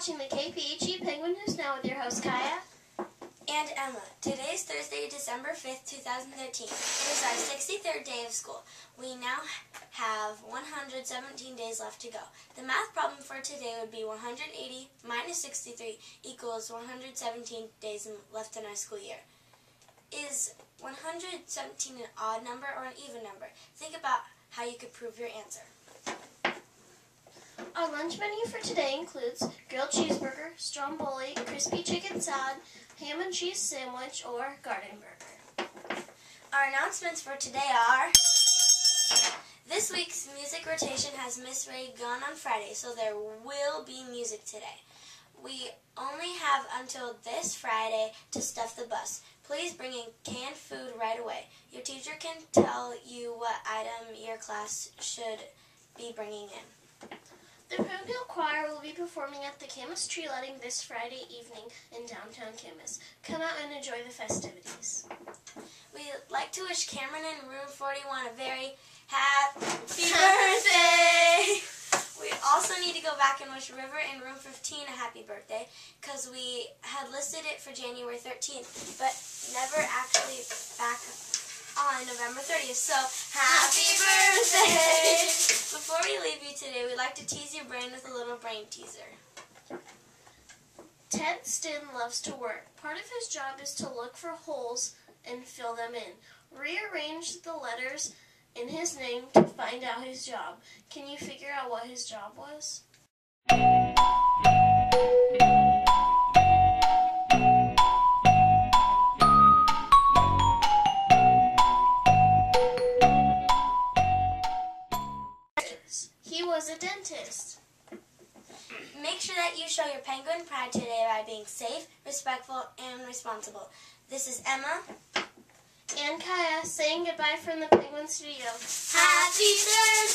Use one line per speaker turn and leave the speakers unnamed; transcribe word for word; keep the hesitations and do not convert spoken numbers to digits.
watching the K P H E Penguin News Now with your host, Kaya.
And Emma. Today is Thursday, December fifth, two thousand thirteen. It is our sixty-third day of school. We now have one hundred seventeen days left to go. The math problem for today would be one hundred eighty minus sixty-three equals one hundred seventeen days left in our school year. Is one hundred seventeen an odd number or an even number? Think about how you could prove your answer.
Our lunch menu for today includes grilled cheeseburger, stromboli, crispy chicken salad, ham and cheese sandwich, or garden burger.
Our announcements for today are: this week's music rotation has Miss Ray gone on Friday, so there will be music today. We only have until this Friday to stuff the bus. Please bring in canned food right away. Your teacher can tell you what item your class should be bringing in.
The Parochial Choir will be performing at the Camas Tree Lighting this Friday evening in downtown Camas. Come out and enjoy the festivities.
We'd like to wish Cameron in room forty-one a very happy birthday! We also need to go back and wish River in room fifteen a happy birthday, because we had listed it for January thirteenth, but never actually back on November thirtieth. So, happy birthday! Before we leave you today, we'd like to tease your brain with a little brain teaser.
Ted Stinn loves to work. Part of his job is to look for holes and fill them in. Rearrange the letters in his name to find out his job. Can you figure out what his job was? He was a dentist.
Make sure that you show your penguin pride today by being safe, respectful, and responsible. This is Emma
And Kaya saying goodbye from the Penguin Studio.
Happy Thursday!